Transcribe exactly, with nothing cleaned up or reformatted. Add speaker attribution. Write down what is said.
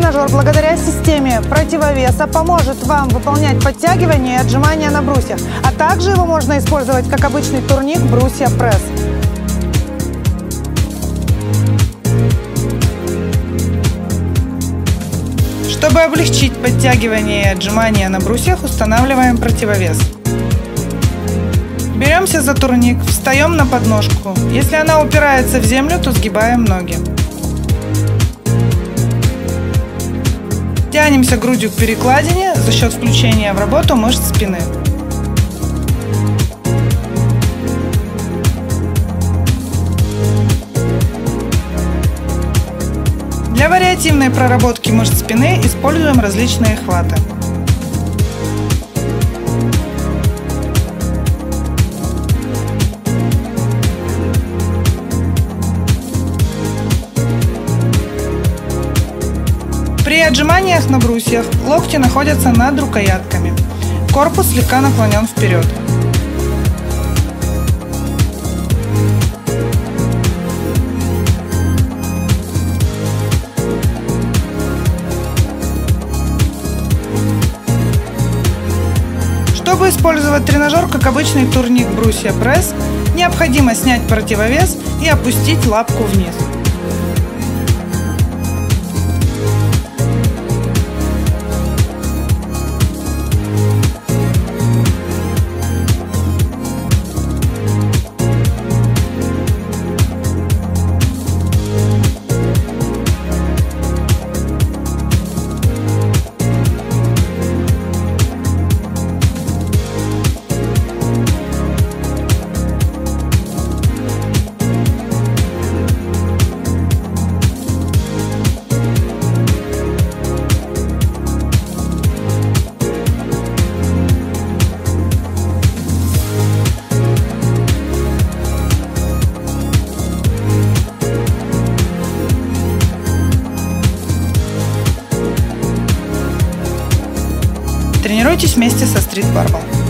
Speaker 1: тренажер благодаря системе противовеса поможет вам выполнять подтягивания и отжимания на брусьях, а также его можно использовать как обычный турник брусья пресс. Чтобы облегчить подтягивание и отжимания на брусьях, устанавливаем противовес. Беремся за турник, встаем на подножку. Если она упирается в землю, то сгибаем ноги. Тянемся грудью к перекладине за счет включения в работу мышц спины. Для вариативной проработки мышц спины используем различные хваты. При отжиманиях на брусьях локти находятся над рукоятками. Корпус слегка наклонен вперед. Чтобы использовать тренажер как обычный турник брусья пресс, необходимо снять противовес и опустить лапку вниз. Тренируйтесь вместе со Street Barbell.